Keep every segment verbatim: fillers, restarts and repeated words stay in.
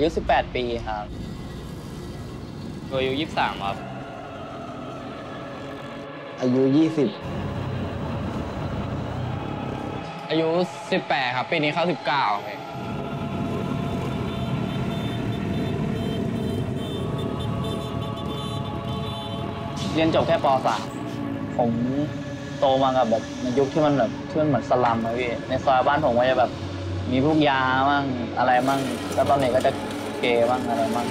ยุสิบแปดปีครับอายุยี่สิบสามครับอายุยี่สิบอายุสิบแปดครับปีนี้เข้าสิบเก้าครับเรียนจบแค่ป .สาม ผมโตมากับแบบในยุคที่มันแบบที่มันเหมือนสลัมอะพี่ในซอยบ้านผมก็จะแบบมีพวกยาบ้างอะไรบ้างแล้วตอนเด็กก็จะเกย์บ้างอะไรบ้าง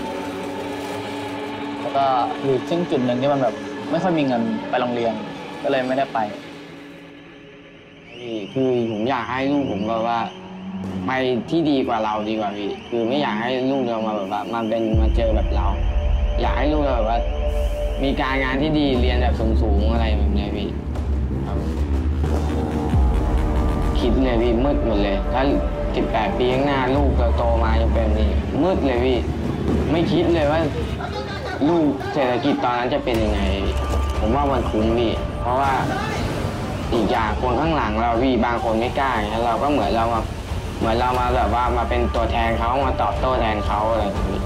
แล้วก็อยู่ซึ่งจุดหนึ่งที่มันแบบไม่ค่อยมีเงินไปโรงเรียนก็เลยไม่ได้ไปพี่คือผมอยากให้ลูกผมแบบว่าไปที่ดีกว่าเราดีกว่าพี่คือไม่อยากให้ลูกเรามาแบบว่ามาเป็นมาเจอแบบเราอยากให้ลูกเราแบบว่ามีการงานที่ดีเรียนแบบสูงๆอะไรแบบนี้พี่คิดเลยพี่มืดหมดเลยถ้าสิบแปดปีข้างหน้าลูกเราโตมาจะเป็นนี่มืดเลยพี่ไม่คิดเลยว่าลูกเศรษฐกิจตอนนั้นจะเป็นยังไงผมว่ามันคุ้มพี่เพราะว่าอีกอย่างคนข้างหลังเราพี่บางคนไม่กล้าเราก็เหมือนเรามาเหมือนเรามาแบบว่ามาเป็นตัวแทนเขามาตอบโต้แทนเขาอะไรแบบนี้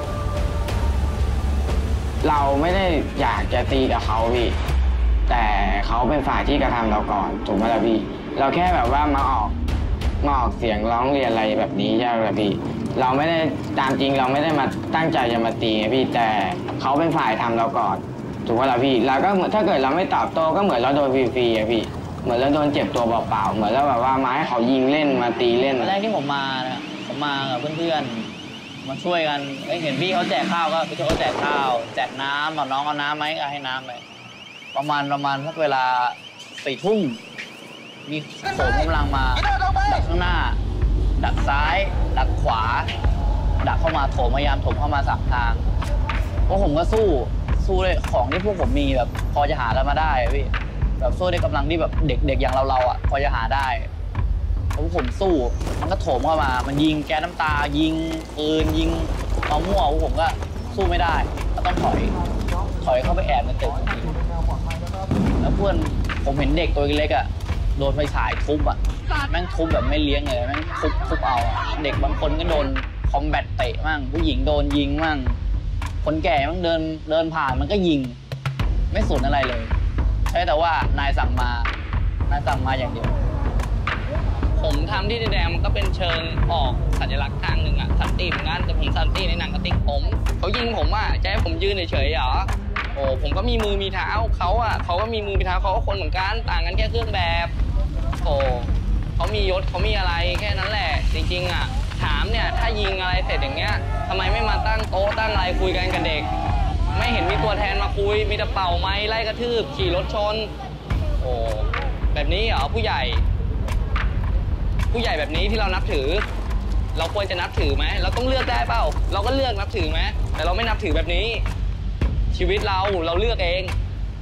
เราไม่ได้อยากจะตีกับเขาพี่แต่เขาเป็นฝ่ายที่กระทำเราก่อนถูกไหมล่ะพี่เราแค่แบบว่ามาออกมาออกเสียงร้องเรียนอะไรแบบนี้ใช่ไหมพี่เราไม่ได้ตามจริงเราไม่ได้มาตั้งใจจะมาตีไงพี่แต่เขาเป็นฝ่ายทำเราก่อนถูกไหมล่ะพี่เราก็เหมือนถ้าเกิดเราไม่ตอบโต้ก็เหมือนเราโดนฟรีๆอะพี่เหมือนเราโดนเจ็บตัวเปล่าๆเหมือนเราแบบว่ามาให้เขายิงเล่นมาตีเล่นแรกที่ผมมาเนี่ยผมมากับเพื่อนๆมาช่วยกันเห็นพี่เขาแจกข้าวก็ไปช่วยเขาแจกข้าวแจกน้ำบอกน้องเอาน้ำไหมก็ให้น้ำไปประมาณประมาณสักเวลาสี่ทุ่มมีโขนกำลังมาดักข้างหน้าดักซ้ายดักขวาดักเข้ามาโถมพยายามโถมเข้ามาสามทางพวกผมก็สู้สู้ด้วยของที่พวกผมมีแบบพอจะหากันมาได้พี่แบบสู้ด้วยกำลังที่แบบเด็กๆอย่างเราๆอ่ะพอจะหาได้พวกผมสู้มันก็โถมเข้ามามันยิงแก๊สน้ำตายิงปืนยิงเอามั่วพวกผมก็สู้ไม่ได้ก็ต้องถอยถอยเข้าไปแอบในตึกแล้วเพื่อนผมเห็นเด็กตัวเล็กอ่ะโดนไฟฉายทุบอ่ะแม่งทุบแบบไม่เลี้ยงเลยแม่งทุบทุบเอาเด็กบางคนก็โดนคอมแบทเตะมั่งผู้หญิงโดนยิงมั่งคนแก่มั่งเดินเดินผ่านมันก็ยิงไม่สนอะไรเลยใช่แต่ว่านายสั่งมานายสั่งมาอย่างเดียวผมทำที่ดินแดงมันก็เป็นเชิงออกสัญลักษณ์ทางหนึ่งอะสันติเหมือนกันแต่ผมสันติในหนังกระติกผมเขายิงผมอะจะให้ผมยืนเฉยๆเหรอโอ้ผมก็มีมือมีเท้าเขาอะเขาก็มีมือมีเท้าเขาก็คนเหมือนกันต่างกันแค่เครื่องแบบโอ้เขามียศเขามีอะไรแค่นั้นแหละจริงๆอะถามเนี่ยถ้ายิงอะไรเสร็จอย่างเงี้ยทำไมไม่มาตั้งโต๊ะตั้งอะไรคุยกันกับเด็กไม่เห็นมีตัวแทนมาคุยมีแต่เป่าไม้ไล่กระทืบขี่รถชนโอ้แบบนี้เหรอผู้ใหญ่ผู้ใหญ่แบบนี้ที่เรานับถือเราควรจะนับถือไหมเราต้องเลือกได้เปล่าเราก็เลือกนับถือไหมแต่เราไม่นับถือแบบนี้ชีวิตเราเราเลือกเอง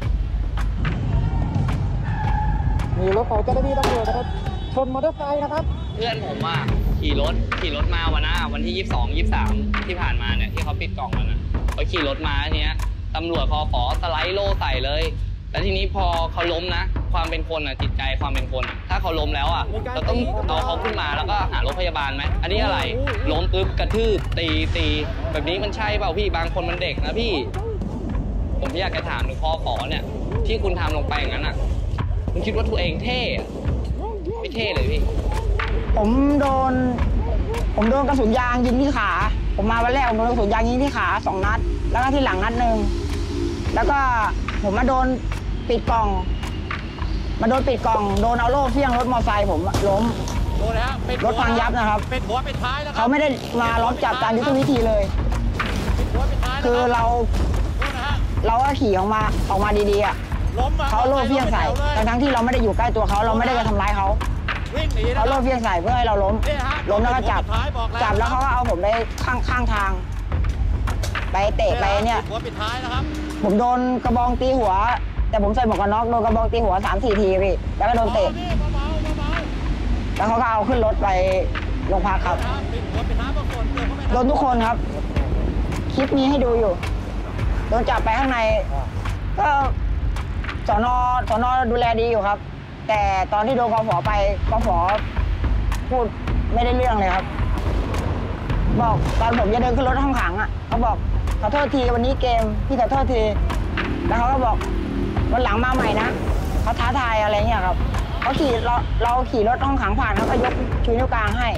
มีรถของเจ้าหน้าที่ตำรวจนะครับชนมอเตอร์ไซค์นะครับเพื่อนผมอ่ะขี่รถขี่รถมาวันหน้าวันที่ยี่สิบสอง ยี่สิบสามที่ผ่านมาเนี่ยที่เขาปิดกล่องกันนะเขาขี่รถมาเนี้ยตำรวจคอฝอสไลด์โล่ใส่เลยแล้วทีนี้พอเขาล้มนะความเป็นคนอ่ะจิตใจความเป็นคนถ้าเขาล้มแล้วอ่ะเราต้องเอาเขาขึ้นมาแล้วก็หารถพยาบาลไหมอันนี้อะไรล้มปุ๊บกระทืบตีตีแบบนี้มันใช่เปล่าพี่บางคนมันเด็กนะพี่ผมอยากจะถามถึงคอฝอเนี่ยที่คุณทำลงไปอย่างนั้นอ่ะคุณคิดว่าตัวเองเท่ไม่เท่เลยพี่ผมโดนผมโดนกระสุนยางยิงที่ขาผมมาวันแรกผมโดนกระสุนยางยิงที่ขาสองนัดแล้วก็ที่หลังนัดหนึ่งแล้วก็ผมมาโดนปิดกล่องมาโดนปิดกล่องโดนเอาโล่เฟี้ยงรถมอเตอร์ไซค์ผมล้มรถพังยับนะครับเป็นหัวเป็นท้ายแล้วเขาไม่ได้มาล้อมจับตามยุทธวิธีเลยคือเราเราก็ขี่ออกมาออกมาดีๆอ่ะเขาโล่เฟี้ยงใส่ทั้งที่เราไม่ได้อยู่ใกล้ตัวเขาเราไม่ได้จะทำร้ายเขาเขาโล่เฟี้ยงใส่เพื่อให้เราล้มล้มแล้วก็จับจับแล้วเขาก็เอาผมไปข้างข้างทางไปเตะไปเนี่ยผมโดนกระบองตีหัวแต่ผมใส่หมวกกันน็อกโดนกระบองตีหัวสามสี่ทีพี่แล้วก็โดนเตะแล้วเขาก็เอาขึ้นรถไปโรงพักครับโดนทุกคนครับคลิปนี้ให้ดูอยู่โดนจับไปข้างในก็สนสนดูแลดีอยู่ครับแต่ตอนที่โดนกฝไปกฝพูดไม่ได้เรื่องเลยครับบอกตอนผมจะเดินขึ้นรถห้องขังอ่ะเขาบอกขอโทษทีวันนี้เกมพี่ขอโทษทีแล้วเขาก็บอกวันหลังมาใหม่นะเขาท้าทายอะไรเงี้ยครับเขาขี่เราเราขี่รถห้องขังผ่านเขาก็ยกชูนิ้วกลางให้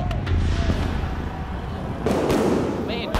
ไม่เห็น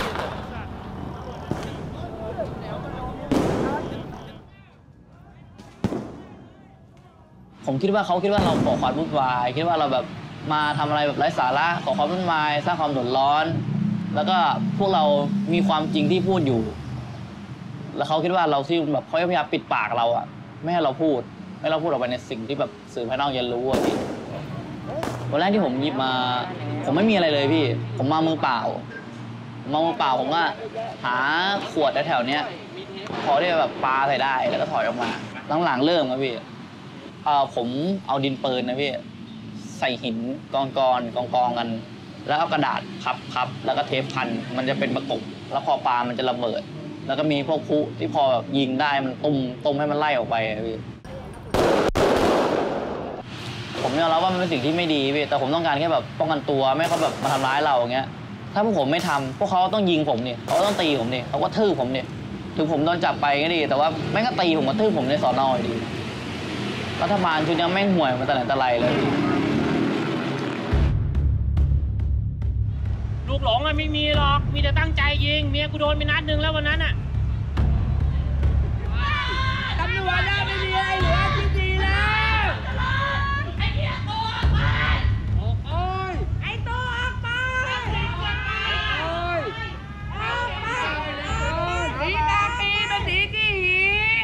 ผมคิดว่าเขาคิดว่าเราก่อความวุ่นวายคิดว่าเราแบบมาทำอะไรแบบไร้สาระก่อความวุ่นวายสร้างความเดือดร้อนแล้วก็พวกเรามีความจริงที่พูดอยู่แล้วเขาคิดว่าเราที่แบบเขาพยายามปิดปากเราอะไม่ให้เราพูดไม่ให้เราพูดออกไปในสิ่งที่แบบสื่อภายนอกจะรู้อะพี่วันแรกที่ผมหยิบมาผมไม่มีอะไรเลยพี่ผมมามือเปล่ามามือเปล่าผมก็หาขวดแถวๆเนี้ยพอที่จะแบบปาใส่ได้แล้วก็ถอยออกมาหลังๆเริ่มครับพี่เอ่อผมเอาดินปืนนะพี่ใส่หินกองกองกองกองกันแล้วเอากระดาษพับพับแล้วก็เทปพันมันจะเป็นประกบแล้วพอปามันจะระเบิดแล้วก็มีพวกพลุที่พอแบบยิงได้มันตุ้มตุ้มให้มันไล่ออกไปพี่ผมยอมรับว่ามันเป็นสิ่งที่ไม่ดีพี่แต่ผมต้องการแค่แบบป้องกันตัวไม่ให้เขาแบบมาทำร้ายเราอย่างเงี้ยถ้าพวกผมไม่ทำพวกเขาต้องยิงผมนี่เขาต้องตีผมนี่เขาก็ทื่อผมนี่ถึงผมโดนจับไปก็ดีแต่ว่าแม่งก็ตีผมมาทื่อผมในสอนอดีรัฐบาลชุดนี้แม่งห่วยมาแต่ไหนแต่ไรเลยลูกหลงอะไม่มีหรอกมีแต่ตั้งใจยิงเมียกูโดนไปนัดหนึ่งแล้ววันนั้นอะตำรวจได้ไม่มีอะไรเหลือจริงๆแล้วไอ้เหี้ยตัวออกไปโอ้ยไอ้ตัวออกไปโอ้ยออกไปสีตาปีเป็นสีกี่หี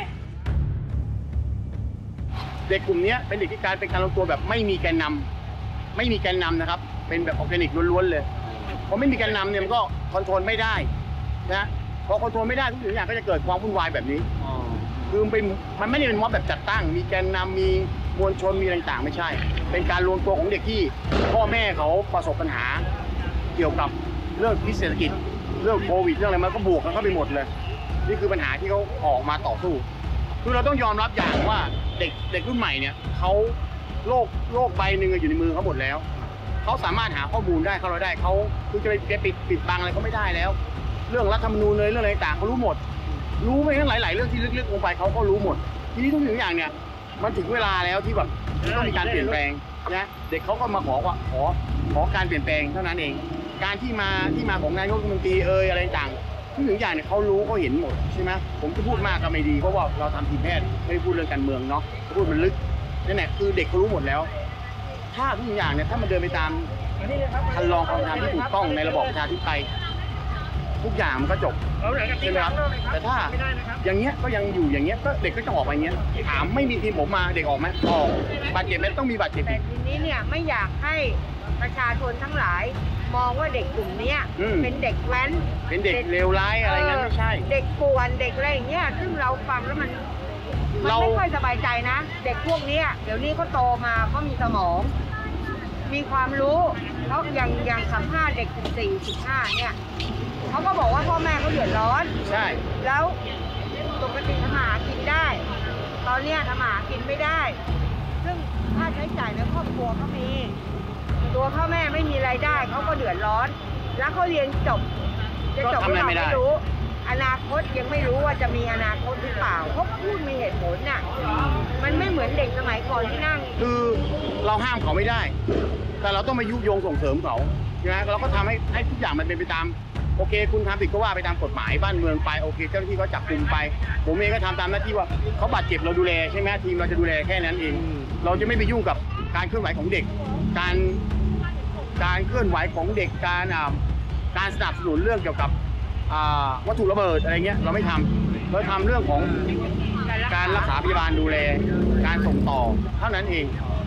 เด็กกลุ่มนี้เป็นเด็กที่การเป็นการรวมตัวแบบไม่มีแกนนำไม่มีแกนนำนะครับเป็นแบบออร์แกนิกล้วนๆเลยพอไม่มีแกนนำเนี่ยมันก็คอนโทรลไม่ได้นะพอคอนโทรลไม่ได้ทุกอย่างก็จะเกิดความวุ่นวายแบบนี้คือมันเป็นมันไม่ได้เป็นม็อบแบบจัดตั้งมีแกนนำมีมวลชนมีอะไรต่างๆไม่ใช่ เป็นการรวมตัวของเด็กที่พ่อแม่เขาประสบปัญหาเกี่ยวกับเรื่องพิษเศรษฐกิจเรื่องโควิดเรื่องอะไรมันก็บวกกันเข้าไปหมดเลยนี่คือปัญหาที่เขาออกมาต่อสู้คือเราต้องยอมรับอย่างว่าเด็กเด็กรุ่นใหม่เนี่ยเขาโลกโลกใบหนึ่งอยู่ในมือเขาหมดแล้วเขาสามารถหาข้อมูลได้เขาเราได้เขาคือจะไปปิดปิดบังอะไรก็ไม่ได้แล้วเรื่องรัฐธรรมนูญเลยเรื่องอะไรต่างเขารู้หมดรู้ไปทั้งหลายๆเรื่องที่ลึกๆลงไปเขาก็รู้หมดทีนี้ทุกอย่างเนี่ยมันถึงเวลาแล้วที่แบบต้องมีการเปลี่ยนแปลงนะเด็กเขาก็มาขอว่าขอขอการเปลี่ยนแปลงเท่านั้นเองการที่มาที่มาของนายกรัฐมนตรีเอ่ยอะไรต่างทุกอย่างเนี่ยเขารู้เขาเห็นหมดใช่ไหมผมจะพูดมากก็ไม่ดีเพราะว่าเราทำทีมแพทย์ไม่ได้พูดเรื่องการเมืองเนาะพูดมันลึกนั่นแหละคือเด็กเขารู้หมดแล้วถ้าทุกอย่างเนี่ยถ้ามันเดินไปตามคันลองความทำที่ถูกต้องในระบอบประชาธิปไตยทุกอย่างมันก็จบใช่ไหมครับแต่ถ้าอย่างเงี้ยก็ยังอยู่อย่างเงี้ยก็เด็กก็จะออกไปอย่างเงี้ยถามไม่มีทีมผมมาเด็กออกไหมออกบาดเจ็บไหมต้องมีบาดเจ็บแต่ทีนี้เนี่ยไม่อยากให้ประชาชนทั้งหลายมองว่าเด็กกลุ่มนี้เป็นเด็กแว้นเป็นเด็กเลวร้ายอะไรเงี้ยไม่ใช่เด็กป่วนเด็กอะไรอย่างเงี้ยซึ่งเราฟังแล้วมันมันไม่ค่อยสบายใจนะเด็กพวกนี้เดี๋ยวนี้เขาโตมาเขามีสมองมีความรู้เขาอย่างอย่างสัมภาษณ์เด็กสิบสี่ สิบห้าเนี่ยเขาก็บอกว่าพ่อแม่เขาเดือดร้อนใช่แล้วปกติทำมาหากินได้ตอนนี้ทำมาหากินไม่ได้ซึ่งค่าใช้จ่ายในครอบครัวเขามีตัวพ่อแม่ไม่มีรายได้เขาก็เดือดร้อนแล้วเขาเรียนจบจะจบหรือเปล่าไม่รู้อนาคตยังไม่รู้ว่าจะมีอนาคตหรือเปล่าเขาพูดมีเหตุผลน่ะมันไม่เหมือนเด็กสมัยก่อนที่นั่งคือเราห้ามเขาไม่ได้แต่เราต้องมายุยงส่งเสริมเขาใช่ไหมเราก็ทำให้ให้ทุกอย่างมันเป็นไปตามโอเคคุณทำผิดก็ว่าไปตามกฎหมายบ้านเมืองไปโอเคเจ้าหน้าที่เขาจับกุมไปผมเองก็ทำตามหน้าที่ว่าเขาบาดเจ็บเราดูแลใช่ไหมทีมเราจะดูแลแค่นั้นเองเราจะไม่ไปยุ่งกับการเคลื่อนไหวของเด็กการการเคลื่อนไหวของเด็กการการสนับสนุนเรื่องเกี่ยวกับวัตถุระเบิดอะไรเงี้ยเราไม่ทำเราทำเรื่องของการรักษาพยาบาลดูแลการส่งต่อเท่านั้นเอง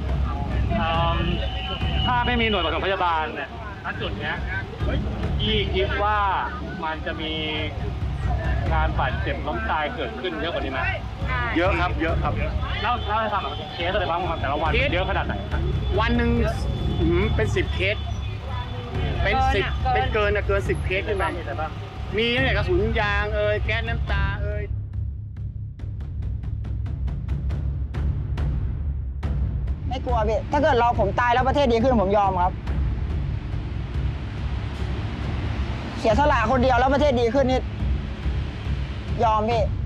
ถ้าไม่มีหน่วยปฐมพยาบาลเนี่ยณจุดนี้พี่คิดว่ามันจะมีการบาดเจ็บล้มตายเกิดขึ้นเยอะกว่านี้ไหมเยอะครับเยอะครับเล่าเล่าให้ฟังหน่อยเคสอะไรบ้างแต่ละวันเยอะขนาดไหนวันหนึ่งเป็นสิบเคสเป็นสิบเป็นเกินนะเกินสิบเคสขึ้นไปมีเนี่ยกระสุนยางเอ่ยแก๊สน้ำตาเอ่ยไม่กลัวพี่ถ้าเกิดเราผมตายแล้วประเทศดีขึ้นผมยอมครับเสียสละคนเดียวแล้วประเทศดีขึ้นนี่ยอมพี่